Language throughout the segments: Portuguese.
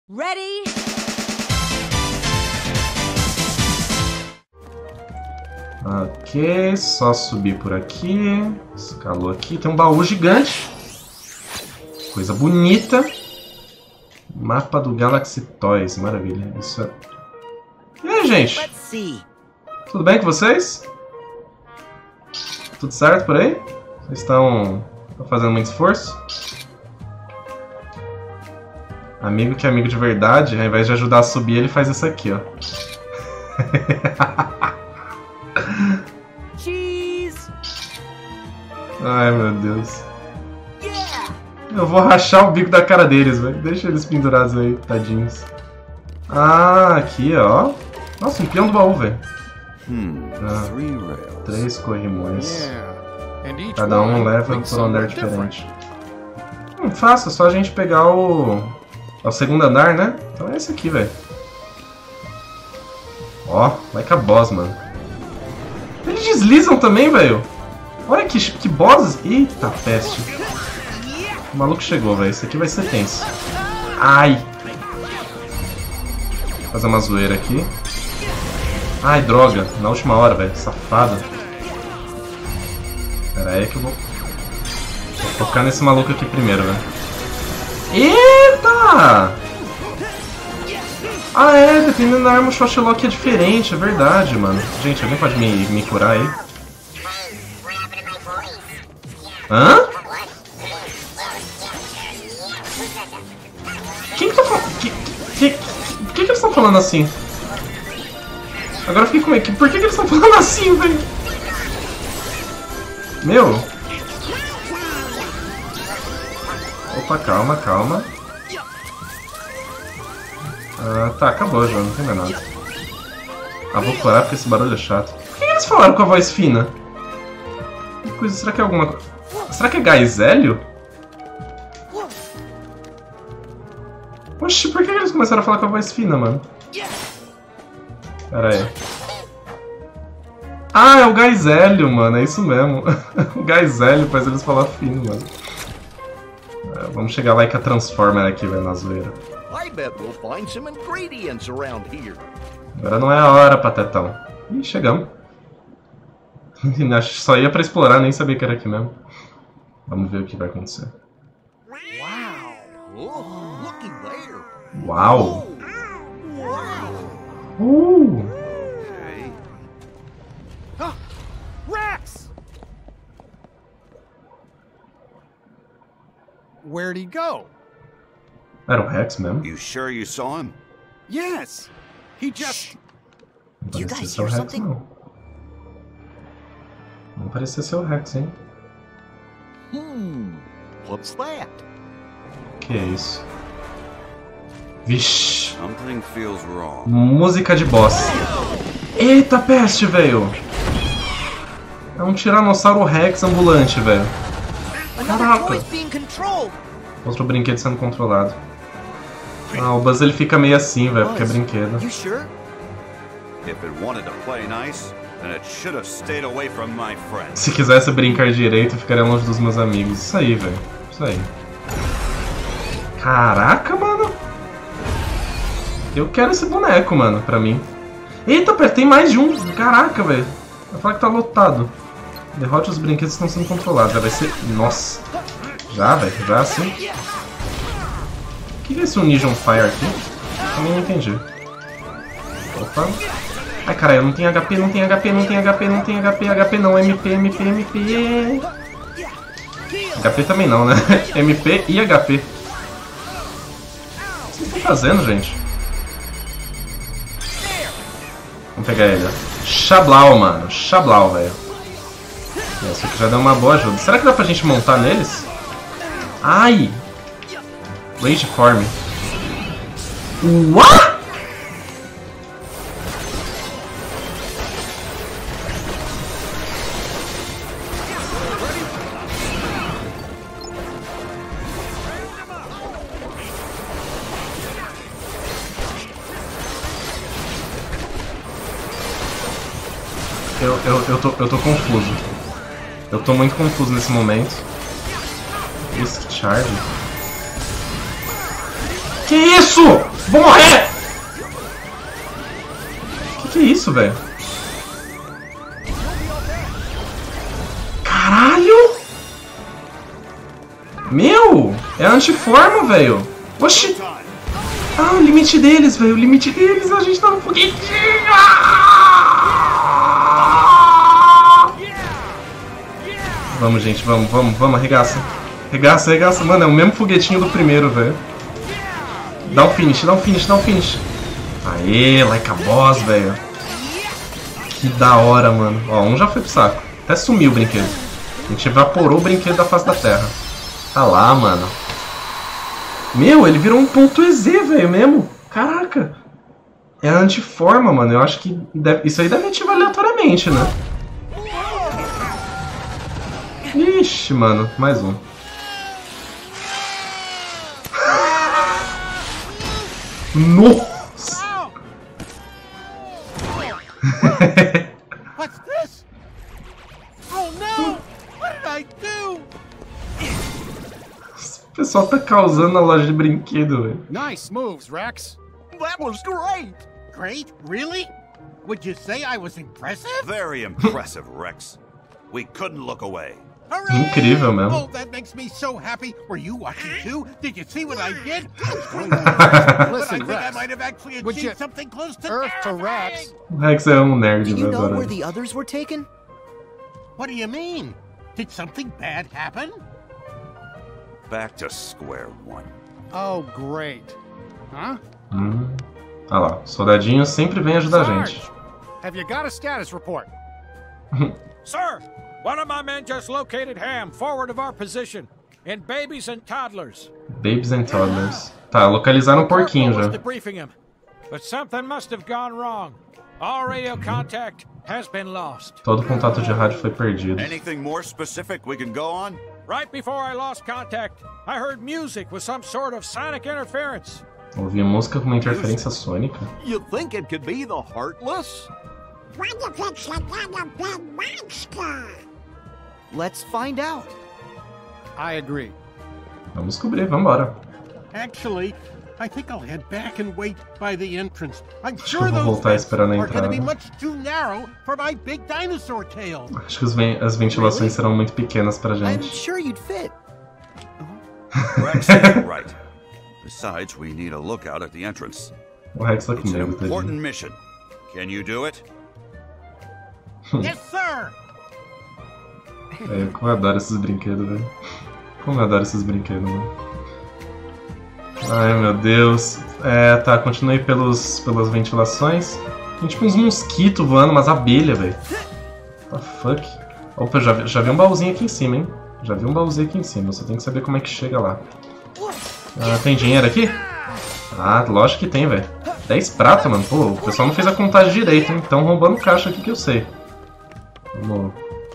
Ready? Ok, só subir por aqui. Escalou aqui. Tem um baú gigante. Coisa bonita. Mapa do Galaxy Toys. Maravilha. Isso é... E aí, gente? Tudo bem com vocês? Tudo certo por aí? Vocês estão fazendo muito esforço? Amigo que é amigo de verdade, ao invés de ajudar a subir, ele faz isso aqui, ó. Cheese. Ai, meu Deus. Eu vou rachar o bico da cara deles, velho. Deixa eles pendurados aí, tadinhos. Ah, aqui, ó. Nossa, um peão do baú, velho. 3 corrimões. Cada um leva por um andar diferente. Fácil, é só a gente pegar o segundo andar, né? Então é esse aqui, velho. Ó, like a boss, mano. Eles deslizam também, velho. Olha que bosses. Eita, peste. O maluco chegou, velho. Isso aqui vai ser tenso. Ai. Vou fazer uma zoeira aqui. Ai, droga. Na última hora, velho. Safado. Pera aí que eu vou focar nesse maluco aqui primeiro, velho. Eita! Ah, é. Dependendo da arma, o Shot Lock é diferente. É verdade, mano. Gente, alguém pode me curar aí? Hã? Quem que tá falando? Por que eles estão falando assim? Agora eu fiquei com medo. Por que eles estão falando assim, velho? Meu. Opa, calma, calma. Ah, tá, acabou já, não tem mais nada. Ah, vou curar porque esse barulho é chato. Por que eles falaram com a voz fina? Que coisa, será que é alguma coisa? Será que é gás hélio? Oxi, por que eles começaram a falar com a voz fina, mano? Pera aí. Ah, é o gás hélio, mano, é isso mesmo. O gás hélio faz eles falar fino, mano. Vamos chegar lá e com a Transformer aqui, velho, na zoeira. Agora não é a hora, patetão. Ih, chegamos. Acho que só ia pra explorar, nem sabia que era aqui mesmo. Vamos ver o que vai acontecer. Uau! Rex! Where'd he go? Era o Rex mesmo? You sure you saw him? Yes. He just... Não parecia ser o Rex, não. Não parecia ser o Rex, hein? What's that? Que é isso? Vixe! Something feels wrong. Música de boss. Eita peste, velho! É um Tiranossauro Rex ambulante, velho. Caraca! Outro brinquedo sendo controlado. Ah, o Buzz ele fica meio assim, velho, porque é brinquedo. Se quisesse brincar direito, eu ficaria longe dos meus amigos. Isso aí, velho. Isso aí. Caraca, mano! Eu quero esse boneco, mano, pra mim. Eita, pera, tem mais de um. Caraca, velho. Vai falar que tá lotado. Derrote os brinquedos que estão sendo controlados. Já vai ser... Nossa. Já, velho. Já, sim. O que é esse Unision Fire aqui? Também não entendi. Opa. Ai, caralho, não tem HP, não tem HP, não tem HP, não tem HP. HP não, MP, MP, MP. HP também não, né? MP e HP. O que vocês estão fazendo, gente? Vamos pegar ele, ó. Xablau, mano. Xablau, velho. Isso aqui já deu uma boa ajuda. Será que dá pra gente montar neles? Ai! Rageform. What? Eu tô confuso. Eu tô muito confuso nesse momento. Esse charge. Que isso? Vou morrer! Que é isso, velho? Caralho! Meu! É antiforma, velho! Oxi! Ah, o limite deles, velho! O limite deles! A gente tá no foguetinho! Vamos, gente, vamos, arregaça. Arregaça, mano, é o mesmo foguetinho do primeiro, velho. Dá um finish. Aê, like a boss, velho. Que da hora, mano. Ó, um já foi pro saco. Até sumiu o brinquedo. A gente evaporou o brinquedo da face da terra. Tá lá, mano. Meu, ele virou um ponto EZ, velho, mesmo. Caraca. É a antiforma, mano. Eu acho que isso aí deve ativar aleatoriamente, né? Ixi, mano. Mais um. Nossa! What's this? Oh no! What did I do? O pessoal tá causando na loja de brinquedo, velho. Nice moves, Rex. That was great. Great? Really? Would you say I was impressive? Very impressive, Rex. We couldn't look away. Hooray! Incrível mesmo. Oh, that makes me so happy. Were you watching too? Did you see what I did? Listen, But I think I Rex. might have actually Would you- achieved something close to Earth to everything. Rex. O Rex é um nerd, Do you velho. know Agora. where the others were taken? What do you mean? Did something bad happen? Back to square one. Oh, great. Huh? Olha lá, o soldadinho sempre vem ajudar a gente. Sarge, have you got a status report? Sir, one of my men just located Ham forward of our position in babies and toddlers. Babies and Toddlers. Tá, localizaram o porquinho Corporal was já. debriefing him, but something must have gone wrong. All radio contact has been lost. Todo contato de rádio foi perdido. Anything more specific we can go on? Right before I lost contact, I heard music with some sort of sonic interference. Ouvi música com uma interferência sônica. You think it could be the Heartless? What if it's another big monster? Let's find out. I agree. Vamos descobrir, vambora. Actually, I think I'll head back and wait by the entrance. I'm que eu sure vou those voltar vents esperando a are going to be entrada. much too narrow for my big dinosaur tail. Acho que as ventilações serão muito pequenas pra I'm gente. sure you'd fit. Rex is right. Besides, we need a lookout at the entrance. O Rex tá com It's an medo, important tadinho. mission. Can you do it? Yes, sir. É, como eu adoro esses brinquedos, velho. Como eu adoro esses brinquedos, mano. Ai, meu Deus. É, tá, continue pelas ventilações. Tem tipo uns mosquitos voando, umas abelhas, velho. What the fuck? Opa, já vi um baúzinho aqui em cima, hein? Já vi um baúzinho aqui em cima, só tem que saber como é que chega lá. Ah, tem dinheiro aqui? Ah, lógico que tem, velho. 10 prata, mano. Pô, o pessoal não fez a contagem direito, hein? Tão roubando caixa aqui que eu sei. Vamos.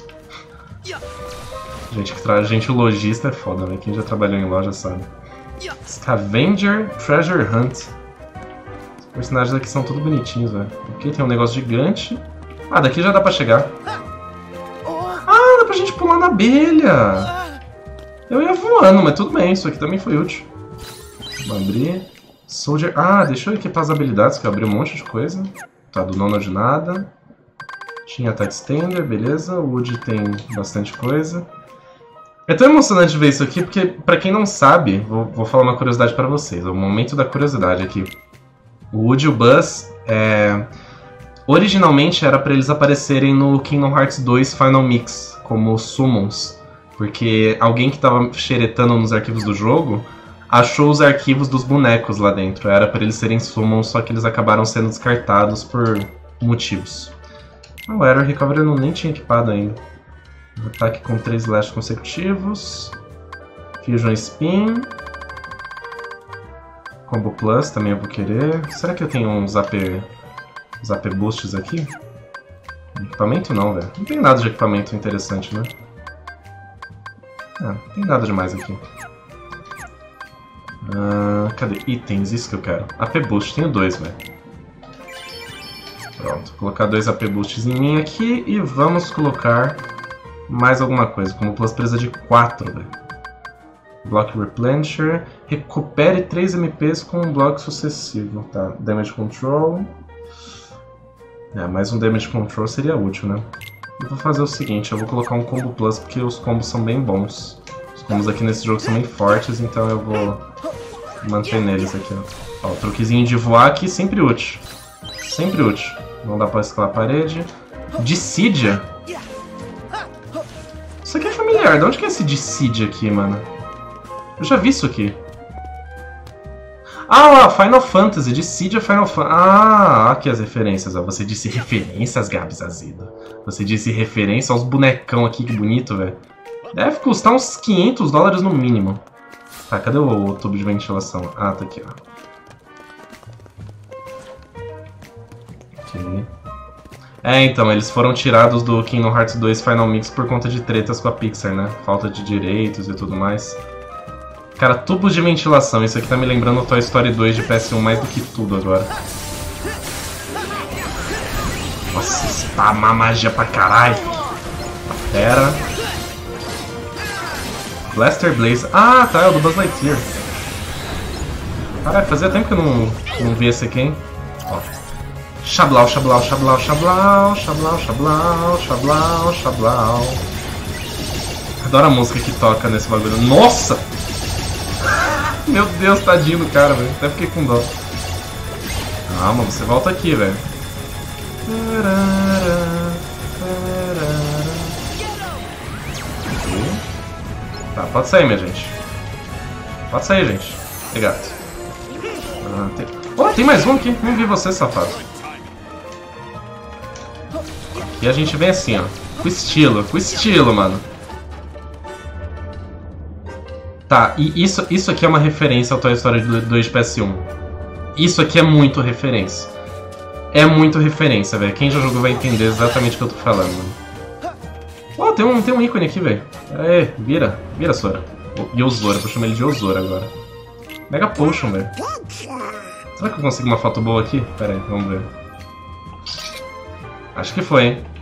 Gente, o lojista é foda, velho. Quem já trabalhou em loja sabe. Scavenger Treasure Hunt. Os personagens aqui são tudo bonitinhos, velho. Aqui tem um negócio gigante. Ah, daqui já dá pra chegar. Ah, dá pra gente pular na abelha. Eu ia voando, mas tudo bem. Isso aqui também foi útil. Vamos abrir. Soldier... Ah, deixa eu equipar as habilidades, que eu abri um monte de coisa. Tá, do nono de nada. Tinha Attack Extender, beleza. O Wood tem bastante coisa. É tão emocionante ver isso aqui, porque, pra quem não sabe, vou falar uma curiosidade pra vocês. O momento da curiosidade aqui. O Woody e o Buzz, originalmente era pra eles aparecerem no Kingdom Hearts 2 Final Mix, como summons. Porque alguém que tava xeretando nos arquivos do jogo achou os arquivos dos bonecos lá dentro. Era pra eles serem summons, só que eles acabaram sendo descartados por motivos. O Error Recovery eu nem tinha equipado ainda. Ataque com 3 slash consecutivos. Fusion Spin. Combo Plus também eu vou querer. Será que eu tenho uns AP Boosts aqui? Equipamento não, velho. Não tem nada de equipamento interessante, né? Não tem nada demais aqui. Cadê? Itens, isso que eu quero. AP Boost, tenho 2, velho. Pronto, vou colocar 2 AP Boosts em mim aqui e vamos colocar mais alguma coisa. Como Plus precisa de 4, velho. Block Replenisher. Recupere 3 MPs com um bloco sucessivo. Tá, Damage Control. Mais um Damage Control seria útil, né? Eu vou fazer o seguinte, eu vou colocar um Combo Plus porque os combos são bem bons. Os combos aqui nesse jogo são bem fortes, então eu vou manter neles aqui, ó. Ó, o truquezinho de voar aqui sempre útil. Sempre útil. Não dá pra escalar a parede. Dissidia? Isso aqui é familiar. De onde que é esse Dissidia aqui, mano? Eu já vi isso aqui. Ah, lá, Final Fantasy. Dissidia Final Fantasy. Ah, aqui as referências. Ó. Você disse referências, Gabs Azido. Você disse referência aos bonecão aqui. Que bonito, velho. Deve custar uns $500 no mínimo. Tá, cadê o tubo de ventilação? Ah, tá aqui, ó. Aqui. Então, eles foram tirados do Kingdom Hearts 2 Final Mix por conta de tretas com a Pixar, né? Falta de direitos e tudo mais. Cara, tubos de ventilação. Isso aqui tá me lembrando o Toy Story 2 de PS1 mais do que tudo agora. Nossa, spamar magia pra caralho. Pera. Blaster Blaze. Ah, tá, é o do Buzz Lightyear. Caralho, fazia tempo que eu não vi esse aqui, hein? Ó. Xablau, xablau, xablau, xablau, xablau, xablau, xablau, xablau. Adoro a música que toca nesse bagulho. Nossa! Meu Deus, tadinho do cara, velho. Até fiquei com dó. Calma, você volta aqui, velho. Tá, pode sair, minha gente. Pode sair, gente. Obrigado. Tem mais um aqui. Não vi você, safado. E a gente vem assim, ó. Com estilo, mano. Tá, e isso aqui é uma referência ao Toy Story 2 de PS1. Isso aqui é muito referência. É muito referência, velho. Quem já jogou vai entender exatamente o que eu tô falando, mano. Tem um ícone aqui, velho. Aê, vira, Sora. Yozora, vou chamar ele de Yozora agora. Mega Potion, velho. Será que eu consigo uma foto boa aqui? Pera aí, vamos ver. Acho que foi, hein?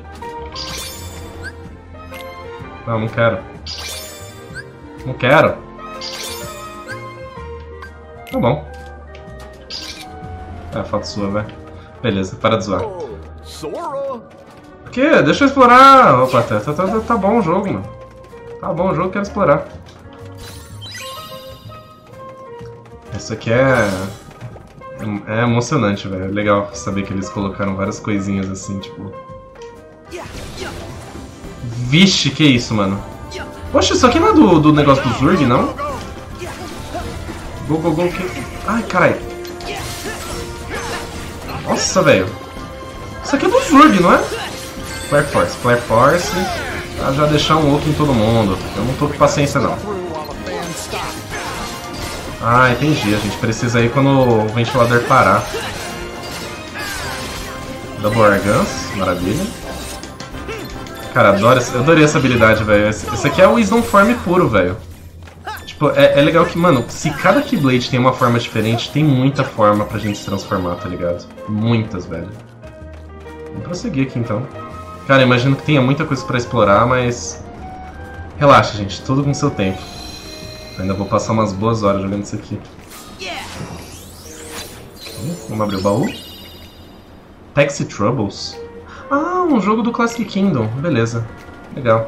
Não quero. Não quero. Tá bom. É a foto sua, velho. Beleza, para de zoar. Por quê? Deixa eu explorar. Opa, tá bom o jogo, mano. Tá bom o jogo, quero explorar. Isso aqui é emocionante, velho. É legal saber que eles colocaram várias coisinhas assim, tipo... Vixe, que isso, mano? Poxa, isso aqui não é do negócio do Zurg, não? Go, que... Ai, caralho. Nossa, velho. Isso aqui é do Zurg, não é? Flare Force. Pra já deixar um oco em todo mundo. Eu não tô com paciência, não. Ah, entendi. A gente precisa ir quando o ventilador parar. Double Argans, maravilha. Cara, eu adorei essa habilidade, velho. Esse aqui é o Wisdom Form puro, velho. Tipo, é legal que, mano, se cada Keyblade tem uma forma diferente, tem muita forma pra gente se transformar, tá ligado? Muitas, velho. Vamos prosseguir aqui, então. Cara, imagino que tenha muita coisa pra explorar, mas... Relaxa, gente. Tudo com seu tempo. Ainda vou passar umas boas horas jogando isso aqui. Vamos abrir o baú. Taxi Troubles. Ah, um jogo do Classic Kingdom. Beleza. Legal.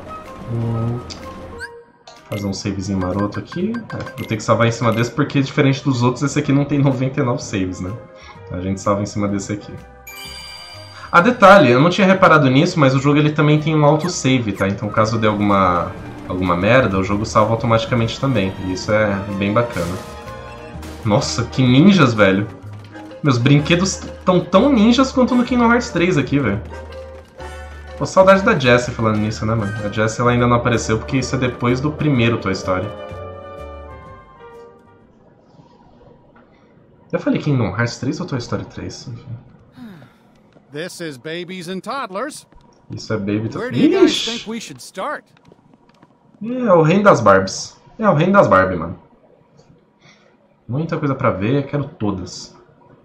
Fazer um savezinho maroto aqui. Vou ter que salvar em cima desse porque, diferente dos outros, esse aqui não tem 99 saves, né? Então a gente salva em cima desse aqui. Ah, detalhe, eu não tinha reparado nisso, mas o jogo ele também tem um autosave, tá? Então caso dê alguma merda, o jogo salva automaticamente também. E isso é bem bacana. Nossa, que ninjas, velho. Meus brinquedos estão tão ninjas quanto no Kingdom Hearts 3 aqui, velho. Pô, saudade da Jessie falando nisso, né, mano? A Jessie ela ainda não apareceu porque isso é depois do primeiro Toy Story. Eu falei Kingdom Hearts 3 ou Toy Story 3? Enfim. This is Babies and Toddlers. Isso é Baby... Where do you guys think we should start? É o reino das Barbies. É o reino das Barbie, mano. Muita coisa pra ver, quero todas.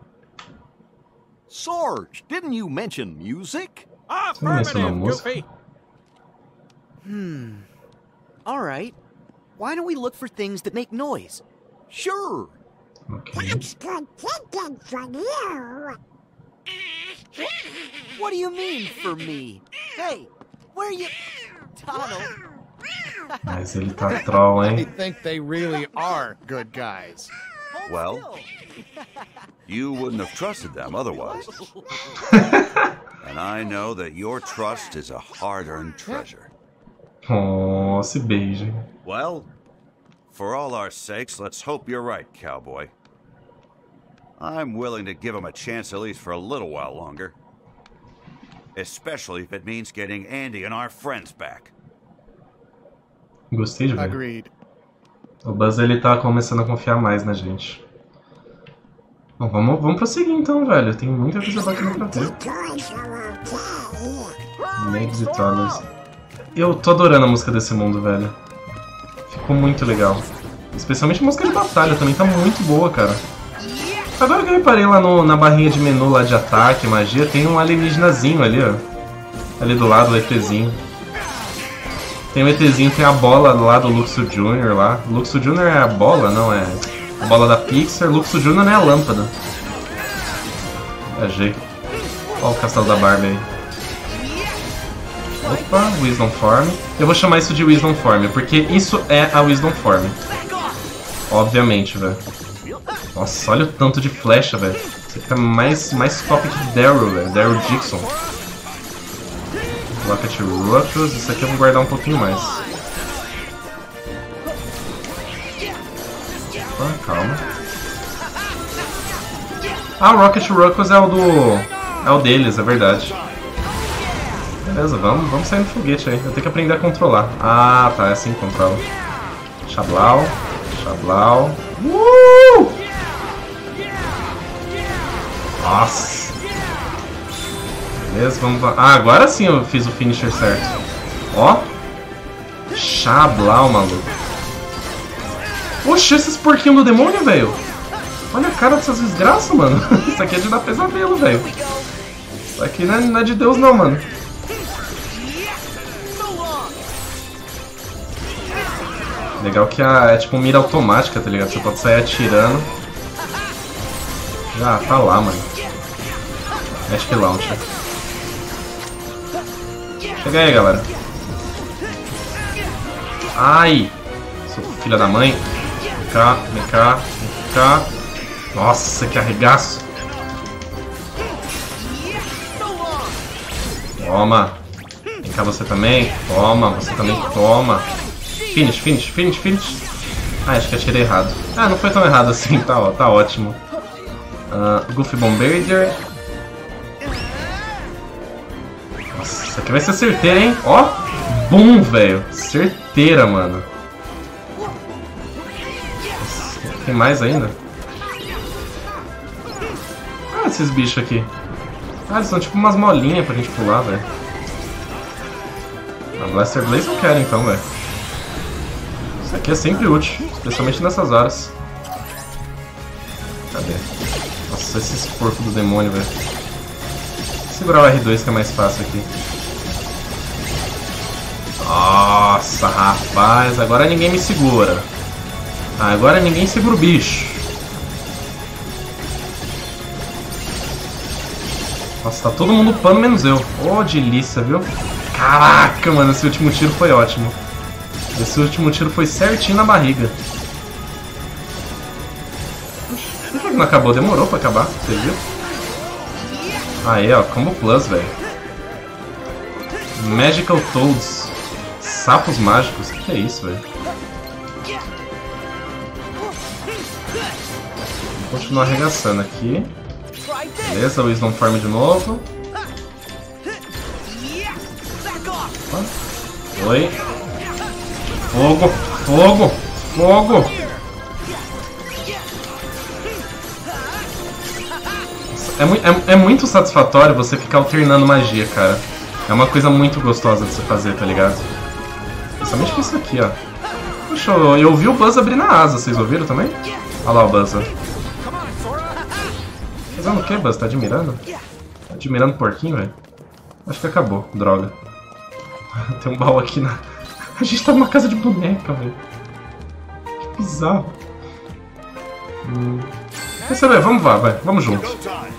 Sorge, didn't you mention music? Affirmative, Goofy. All right. Why don't we look for things that make noise? Sure. Ok. That's good thinking from you. What do you mean, for me? Hey, where are you... Donald? Mas ele tá troll, I hein? think they really are good guys. Hold Well. still. You wouldn't have trusted them otherwise. And I know that your trust is a hard-earned treasure. Oh, se beijem. Well, for all our sakes, let's hope you're right, cowboy. I'm willing to give him a chance at least for a little while longer. Especially if it means getting Andy and our friends back. Gostei de ver. Agreed. O Buzz ele tá começando a confiar mais na gente. Bom, vamos prosseguir então, velho. Tem muita coisa bacana pra ver. Toys are okay. Meigs e Toddlers. Eu tô adorando a música desse mundo, velho. Ficou muito legal. Especialmente a música de batalha também tá muito boa, cara. Agora que eu reparei lá na barrinha de menu lá de ataque, magia, tem um alienígenazinho ali, ó. Ali do lado, o ETzinho. Tem o ETzinho, tem a bola lá do Luxo Jr. lá. Luxo Jr. é a bola? Não, é a bola da Pixar. Luxo Jr. não é a lâmpada. Viajei. Olha o castelo da Barbie aí. Opa, Wisdom Form. Eu vou chamar isso de Wisdom Form, porque isso é a Wisdom Form. Obviamente, velho. Nossa, olha o tanto de flecha, velho. Isso aqui tá mais top que Daryl, velho. Daryl Dixon. Rocket Ruckus. Isso aqui eu vou guardar um pouquinho mais. Ah, calma. Ah, o Rocket Ruckus é o do... é o deles, é verdade. Beleza, vamos sair no foguete aí. Eu tenho que aprender a controlar. Ah, tá, é assim que controla. Xablau. Xablau. Nossa. Beleza, vamos... Ah, agora sim eu fiz o finisher certo. Ó. Xablau, maluco. Oxe, esses porquinhos do demônio, velho. Olha a cara dessas desgraças, mano. Isso aqui é de dar pesadelo, velho. Isso aqui não é de Deus não, mano. Legal que é tipo mira automática, tá ligado? Você pode sair atirando. Já tá lá, mano. Magic Launcher. Chega aí, galera. Ai! Sou filha da mãe. Vem cá, vem cá, vem cá. Nossa, que arregaço. Toma. Vem cá você também. Toma, você também toma. Finish, finish, finish, finish. Ah, acho que atirei errado. Ah, não foi tão errado assim, tá ótimo. Goofy Bombardier. Nossa, isso aqui vai ser certeira, hein? Ó, boom, velho. Certeira, mano. Nossa, tem mais ainda? Ah, esses bichos aqui. Ah, eles são tipo umas molinhas pra gente pular, velho. A Blaster Blaze eu quero então, velho. Isso aqui é sempre útil, especialmente nessas horas. Cadê? Nossa, esses porcos do demônio, velho. Vou segurar o R2 que é mais fácil aqui. Nossa, rapaz, agora ninguém me segura. Agora ninguém segura o bicho. Nossa, tá todo mundo upando menos eu. Ô, delícia, viu? Caraca, mano, esse último tiro foi ótimo. Esse último tiro foi certinho na barriga. Por que não acabou? Demorou pra acabar, você viu? Aí, ó, Combo Plus, velho. Magical Toads. Sapos mágicos. Que é isso, velho? Vou continuar arregaçando aqui. Beleza, Wisdom Form de novo. Oi. Fogo, fogo, fogo. É muito satisfatório você ficar alternando magia, cara. É uma coisa muito gostosa de você fazer, tá ligado? Principalmente com isso aqui, ó. Poxa, eu ouvi o Buzz abrir na asa, vocês ouviram também? Olha lá o Buzz, ó. Fazendo o que, Buzz? Tá admirando? Tá admirando o porquinho, velho? Acho que acabou, droga. Tem um baú aqui na... A gente tá numa casa de boneca, velho. bizarro. Quer saber? Vamos lá, vai. Vamos junto. Go time.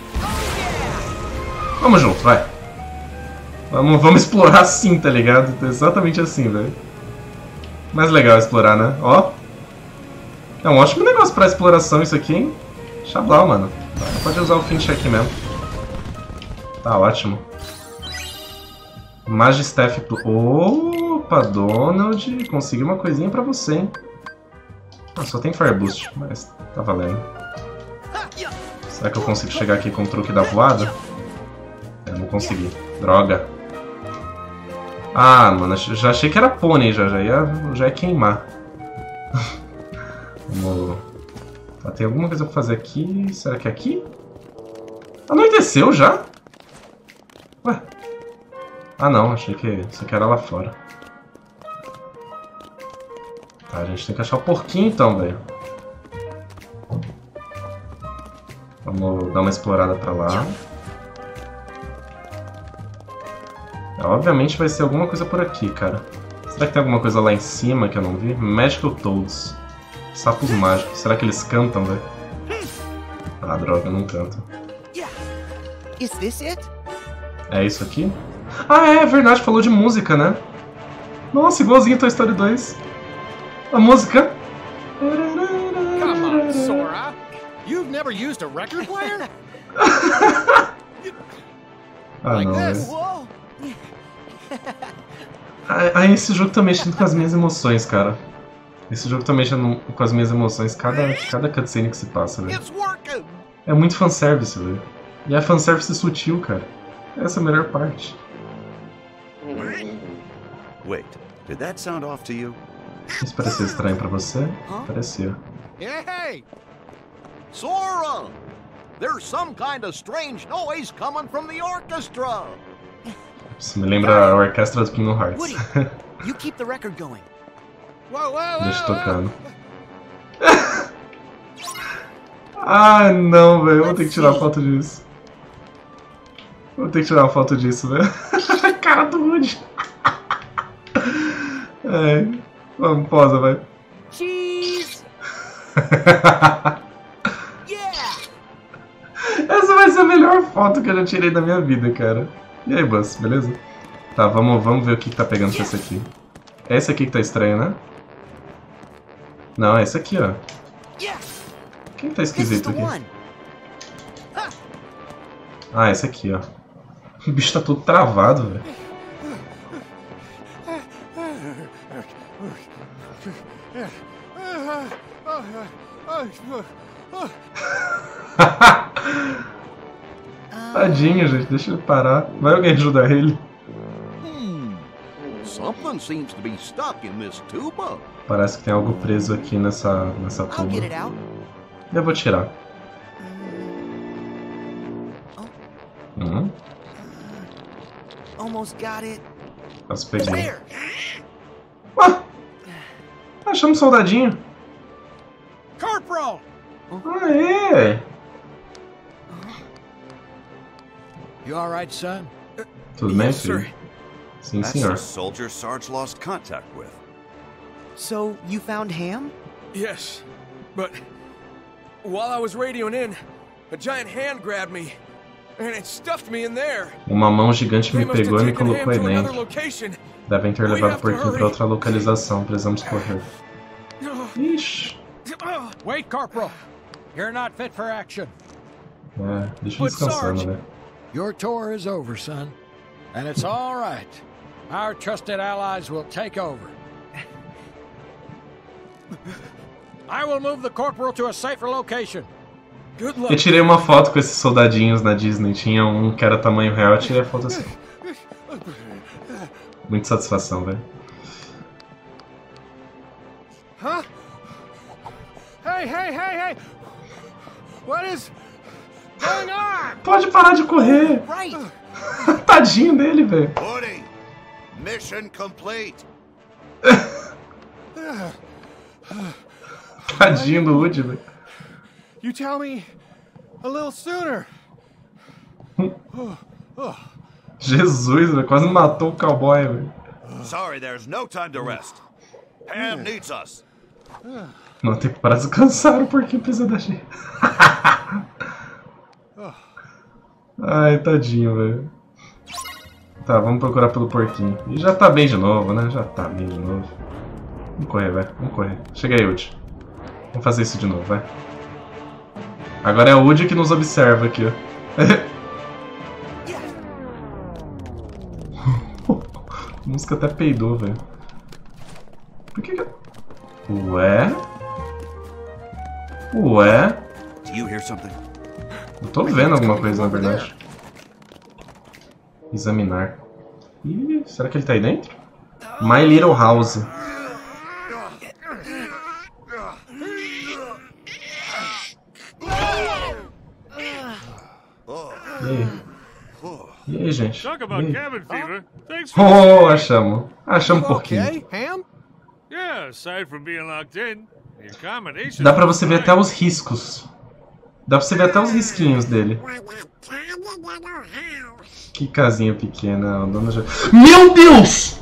Vamos junto, vai. Vamos explorar assim, tá ligado? Exatamente assim, velho. Mais legal explorar, né? Ó. É um ótimo negócio pra exploração isso aqui, hein? Chablau, mano. Pode usar o Finch aqui mesmo. Tá ótimo. Magistaff. Opa, Donald. Consegui uma coisinha pra você, hein? Ah, só tem Fire Boost, mas tá valendo. Será que eu consigo chegar aqui com o truque da voada? Não consegui. Droga. Ah, mano, já achei que era pônei, já ia queimar. Vamos... Tá, tem alguma coisa pra fazer aqui? Será que é aqui? Anoiteceu já? Ué? Ah não, achei que isso aqui era lá fora. Tá, a gente tem que achar o porquinho então, velho. Vamos dar uma explorada pra lá. Obviamente vai ser alguma coisa por aqui, cara. Será que tem alguma coisa lá em cima que eu não vi? Magical Toads. Sapos mágicos. Será que eles cantam, velho? Ah, droga, não cantam. Is this it? É isso aqui? Ah, é verdade, falou de música, né? Nossa, igualzinho Toy Story 2. A música. Come on, Sora. You've never used a record player? Ah, Like não, this. velho. Whoa! Ah, esse jogo tá mexendo com as minhas emoções, cara. Esse jogo tá mexendo com as minhas emoções cada cutscene que se passa, velho. It's working. É muito fanservice, velho. E é fanservice sutil, cara. Essa é a melhor parte. Wait, did that sound off to you? Isso pareceu estranho pra você? Pareceu. Hey! Sora! There's some kind of strange noise coming from the orchestra. Isso me lembra a orquestra dos Kingdom Hearts. Woody, you keep the record going. Whoa, whoa, Deixa whoa, tocando. Ah, não, velho. Eu vou ter que tirar foto disso. Vou ter que tirar uma foto disso, velho. Cara do Woody. É. Vamos, posa, vai. Cheese! Yeah! Essa vai ser a melhor foto que eu já tirei da minha vida, cara. E aí, Buzz, beleza? Tá, vamos ver o que tá pegando com esse aqui. É esse aqui que tá estranho, né? Não, é esse aqui, ó. Quem tá This is esquisito the aqui? one. Ah, esse aqui, ó. O bicho tá todo travado, velho. Tadinho, gente. Deixa ele parar. Vai alguém ajudar ele? Something seems to be stuck in this tuba. Parece que tem algo preso aqui nessa I'll get it tuba. out. Eu vou tirar. Almost got it. Quase peguei. There! Ah! Achamos um soldadinho. Corporal! Aê! You all right, son? Tudo bem, Yes, filho? sir. Sim, That's senhor. the soldier Sarge lost contact with. So, you found Ham? Yes, but while I was radioing in, a giant hand grabbed me, and it stuffed me in there. Uma mão gigante me They must have pegou e me taken colocou Ham aí to another dentro. location. Devem ter levado o porquinho para outra localização. Precisamos correr. Ixi. Wait, Corporal. You're not fit for action. É, deixa ele descansando, né? Your tour is over, son. And it's all right. Our trusted allies will take over. I will move the corporal to a safer location. Good luck. Eu tirei uma foto com esses soldadinhos na Disney. Tinha um que era tamanho real, eu tirei a foto assim. Muita satisfação, velho. Huh? Hey! What is going on? Pode parar de correr! Right! Tadinho dele, velho. Woody, mission complete. Tadinho do Woody, velho. You tell me a little sooner. Jesus, velho. Quase matou o cowboy, velho. Sorry, there's no time to rest. Ham needs us. Não tem que parar de descansar porque precisa da gente. Ai, tadinho, velho. Tá, vamos procurar pelo porquinho. E já tá bem de novo, né? Já tá bem de novo. Vamos correr, velho. Vamos correr. Chega aí, Woody. Vamos fazer isso de novo, vai. Agora é o Woody que nos observa aqui, ó. A música até peidou, velho. Por que que... Ué? Ué? Do you hear something? Eu tô vendo alguma coisa, na verdade. Examinar. Ih, será que ele tá aí dentro? My Little House. E aí? E aí, gente? E aí? Oh, achamos. Achamos um pouquinho. Ham? Dá pra você ver até os riscos. Dá pra você ver até os risquinhos dele. Que casinha pequena. Dona já... Meu Deus!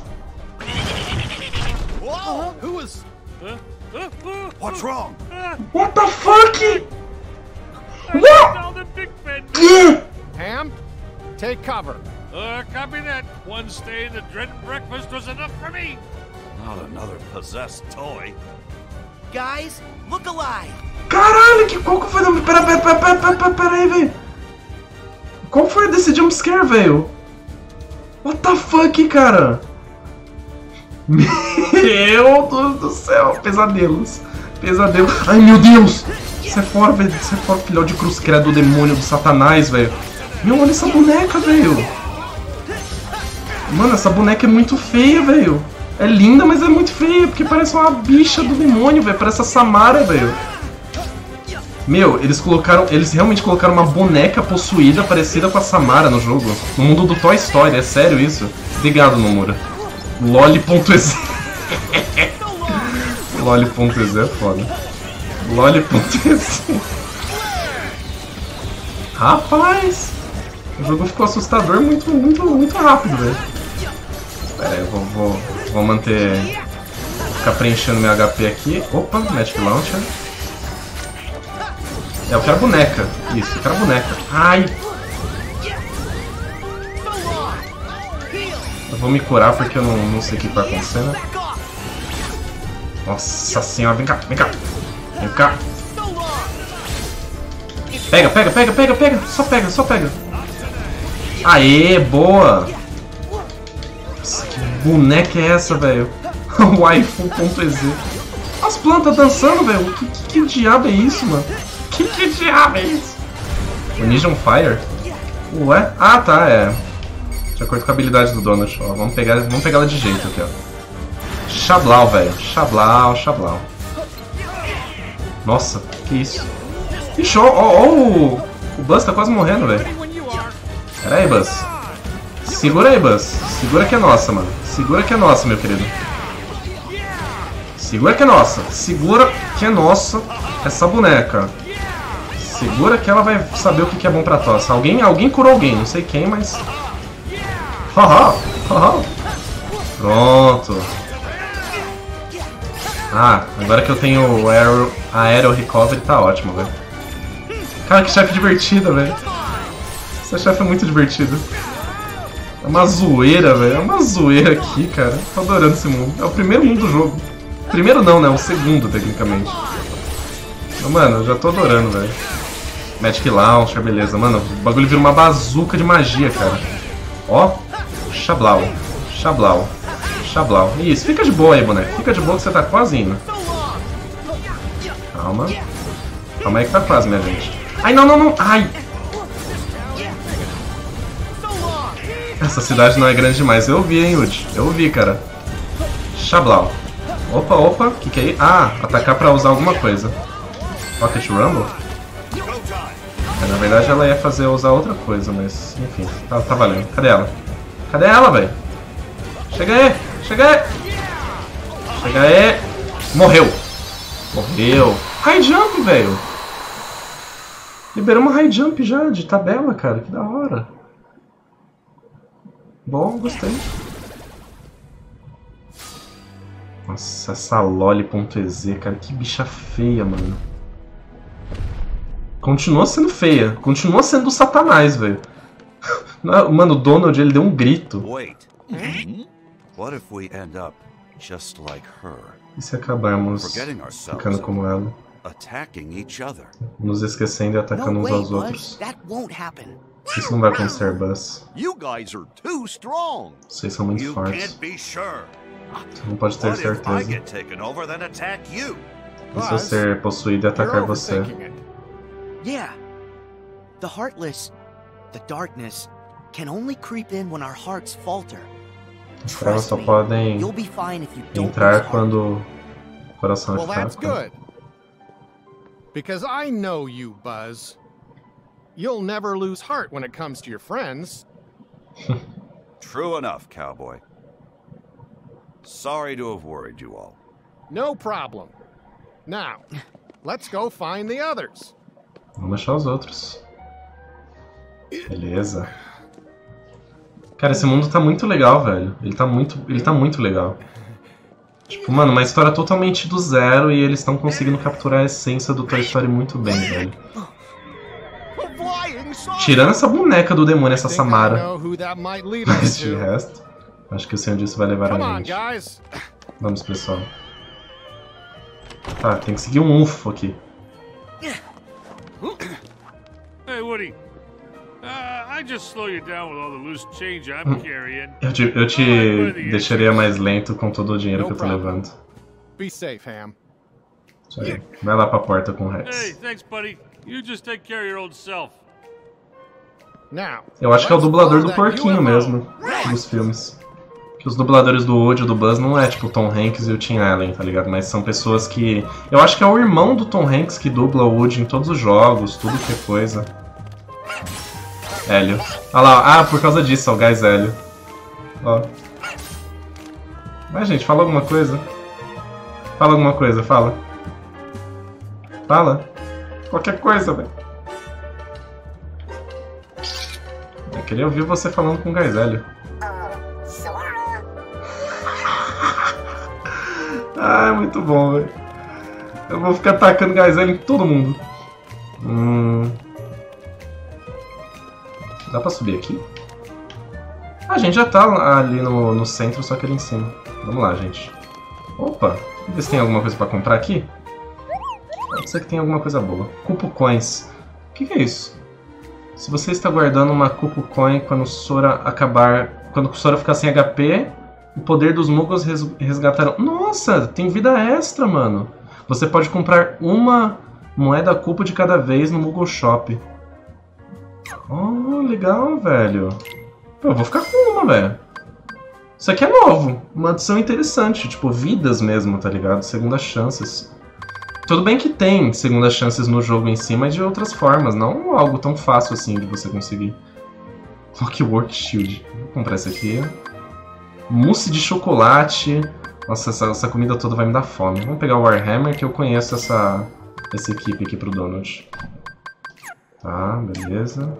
What's wrong? What the fuck? What? Ham? Take cover. Copy that. One stay in the dread breakfast was enough for me. Not another possessed toy. Guys, look alive. Caralho, qual que foi? Pera aí, velho. Qual foi desse jumpscare, velho? What the fuck, cara? Meu Deus do céu, pesadelos. Pesadelo. Ai, meu Deus. Sai fora, velho. Sai fora, filhote de cruz credo, do demônio, do satanás, velho. Meu, olha essa boneca, velho. Mano, essa boneca é muito feia, velho. É linda, mas é muito feia, porque parece uma bicha do demônio, velho. Parece a Samara, velho. Meu, eles realmente colocaram uma boneca possuída parecida com a Samara no jogo. No mundo do Toy Story, é sério isso? Obrigado, Nomura. Loli.exe. Loli.exe é foda. Loli.exe. Rapaz! O jogo ficou assustador muito rápido, velho. Pera aí, eu vou manter... Ficar preenchendo meu HP aqui. Opa, Magic Launcher. Eu quero boneca. Isso, eu quero boneca. Ai! Eu vou me curar porque eu não sei o que vai acontecer, né? Nossa senhora, vem cá, vem cá. Vem cá. Pega. Só pega. Aê, boa. Nossa, que boneca é essa, velho? Waifu.exe. As plantas dançando, velho. Que diabo é isso, mano? Que diabo é isso? Onision Fire? Ué? Ah, tá, é. De acordo com a habilidade do Donut. Ó, vamos pegar ela de jeito aqui, ó. Xablau, velho. Xablau. Nossa, que isso? Ixi, ó, o Buzz tá quase morrendo, velho. Pera aí, Buzz. Segura aí, Buzz. Segura que é nossa, mano. Segura que é nossa, meu querido. Segura que é nossa. Segura que é nossa essa boneca. Segura que ela vai saber o que é bom pra tosse. Alguém curou alguém, não sei quem, mas... Haha. Pronto. Ah, agora que eu tenho o Aero Recovery tá ótimo, velho. Cara, que chefe divertido, velho. Esse chefe é muito divertido. É uma zoeira, velho. É uma zoeira aqui, cara. Tô adorando esse mundo. É o primeiro mundo do jogo. Primeiro não, né? O segundo, tecnicamente. Mas, mano, eu já tô adorando, velho. Magic Launcher, beleza. Mano, o bagulho vira uma bazuca de magia, cara. Ó. Xablau. Isso, fica de boa aí, boneco. Fica de boa que você tá quase indo. Calma. Calma aí que tá quase, minha gente. Ai, não. Ai. Essa cidade não é grande demais. Eu vi, hein, Woody. Eu vi, cara. Xablau. Opa. Que é aí? Ah, atacar pra usar alguma coisa. Rocket Rumble? Na verdade ela ia usar outra coisa, mas enfim, tá valendo. Cadê ela? Cadê ela, velho? Chega aí! Morreu! High Jump, velho! Liberamos High Jump já, de tabela, cara. Que da hora. Bom, gostei. Nossa, essa loli.ez, cara, que bicha feia, mano. Continua sendo feia, continua sendo o Satanás, velho. Mano, o Donald, ele deu um grito. Wait. What if we end up just like her? E se acabarmos Forgetting ourselves ficando como ela? attacking each other. Nos esquecendo e atacando No uns way, aos Buzz. outros. That won't happen. Isso não vai acontecer, Buzz. You guys are too strong. Vocês são muito You fortes. can't be sure. Você não pode ter What if I certeza. get taken over, then attack you? E se eu ser possuído e You're atacar você? overthinking it. Yeah. The Heartless, the darkness, can only creep in when our hearts falter. As trevas Trust só me, podem you'll be fine if you don't entrar lose heart. quando o coração é Well, that's fraco. good. Because I know you, Buzz. You'll never lose heart when it comes to your friends. True enough, cowboy. Sorry to have worried you all. No problem. Now, let's go find the others. Vamos achar os outros. Beleza. Cara, esse mundo tá muito legal, velho. Ele tá muito legal. Tipo, mano, uma história totalmente do zero e eles estão conseguindo capturar a essência do Toy Story muito bem, velho. A flying saucer. Tirando essa boneca do demônio, essa Think I Samara. know who that might lead us Mas de to. resto, acho que eu sei onde isso vai levar Come a on, gente. guys. Vamos, pessoal. Tá, tem que seguir um UFO aqui. Hey, Woody. I just slow you down with all the loose change I'm carrying. Eu te deixaria mais lento com todo o dinheiro que eu tô problem. levando. Be safe, Ham. Isso aí. Vai lá pra porta com o Hey, Rex. thanks, buddy. You just take care of your old self. Now, Eu acho que é o let's dublador follow do that porquinho UFO. mesmo, dos filmes. Que os dubladores do Woody e do Buzz não é tipo o Tom Hanks e o Tim Allen, tá ligado? Mas são pessoas que... Eu acho que é o irmão do Tom Hanks que dubla o Woody em todos os jogos, tudo que é coisa. Hélio. Olha lá, por causa disso, ó, o gás Hélio. Ó. Mas, gente, fala alguma coisa. Fala alguma coisa, fala. Fala. Qualquer coisa, velho. Eu queria ouvir você falando com o gás Hélio. Sora. Ah, é muito bom, velho. Eu vou ficar tacando gás Hélio em todo mundo. Dá pra subir aqui? Ah, a gente já tá ali no centro, só que ali em cima. Vamos lá, gente. Opa, vamos ver se tem alguma coisa pra comprar aqui. Pode ser que tenha alguma coisa boa. Cupo Coins. O que é isso? Se você está guardando uma Cupo Coin quando Sora acabar... Quando Sora ficar sem HP, o poder dos Muggles resgatarão... Nossa, tem vida extra, mano. Você pode comprar uma moeda Cupo de cada vez no Muggle Shop. Oh, legal, velho. Pô, eu vou ficar com uma, velho. Isso aqui é novo. Uma adição interessante. Tipo, vidas mesmo, tá ligado? Segundas chances. Tudo bem que tem segundas chances no jogo em si, mas de outras formas. Não algo tão fácil assim de você conseguir. Clockwork Shield. Vou comprar esse aqui. Mousse de chocolate. Nossa, essa comida toda vai me dar fome. Vamos pegar o Warhammer, que eu conheço essa equipe aqui pro Donald. Tá, beleza.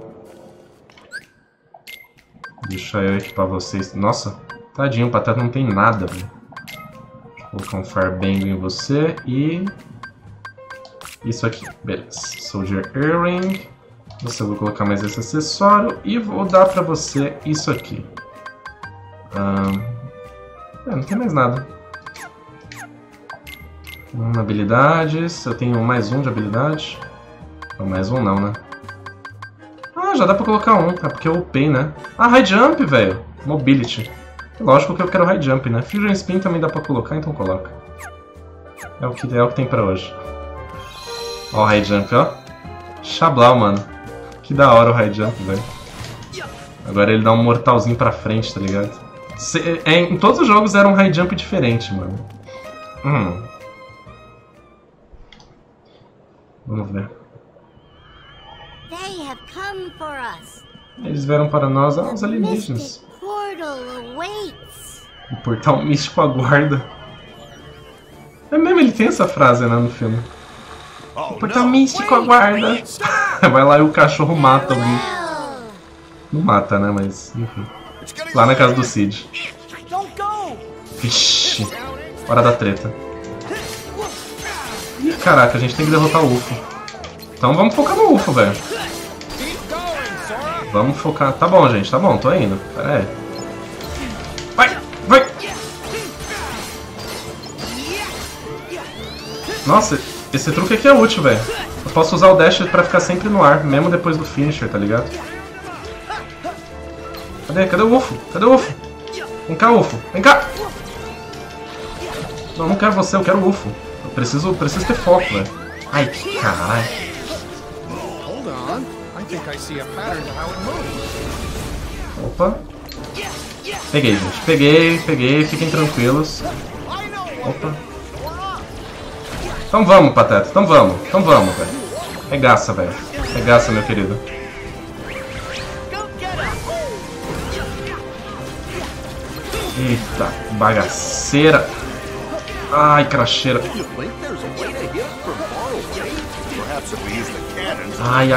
Deixa eu equipar vocês. Nossa, tadinho, o Pateta não tem nada, velho. Vou colocar um Farbang em você e... isso aqui, beleza. Soldier Earring. Você vou colocar mais esse acessório e vou dar pra você isso aqui. Não tem mais nada. Habilidades, eu tenho mais um de habilidade. Não, mais um não, né? Ah, já dá pra colocar um, é porque eu upei, né? Ah, High Jump, velho. Mobility. Lógico que eu quero High Jump, né? Fusion Spin também dá pra colocar, então coloca. É o que tem pra hoje. Ó o High Jump, ó. Xablau, mano. Que da hora o High Jump, velho. Agora ele dá um mortalzinho pra frente, tá ligado? Em todos os jogos era um High Jump diferente, mano. Vamos ver. They have come for us. Eles vieram para nós, os alienígenas. Mystic portal awaits. O portal místico aguarda. É mesmo, ele tem essa frase, né, no filme. O portal místico aguarda. Vai lá e o cachorro mata o bicho. Well, Não mata, né, mas enfim. Lá na casa do Cid. Don't go! Vixe. Hora da treta. Ih, caraca, a gente tem que derrotar o UFO. Então vamos focar no UFO, velho. Vamos focar... Tá bom, gente, tá bom, tô indo. Pera aí. Vai, vai! Nossa, esse truque aqui é útil, velho. Eu posso usar o dash pra ficar sempre no ar, mesmo depois do finisher, tá ligado? Cadê o UFO? Cadê o UFO? Vem cá, UFO. Vem cá! Não, não quero você, eu quero o UFO. Eu preciso ter foco, velho. Ai, caralho. Hold on. I think I see a pattern to how it moves. Opa. Peguei, gente. Peguei. Fiquem tranquilos. Opa. Então vamos, Pateta. Então vamos, velho. Regaça, velho. Regaça, meu querido. Eita, bagaceira. Ai, cracheira. Ai.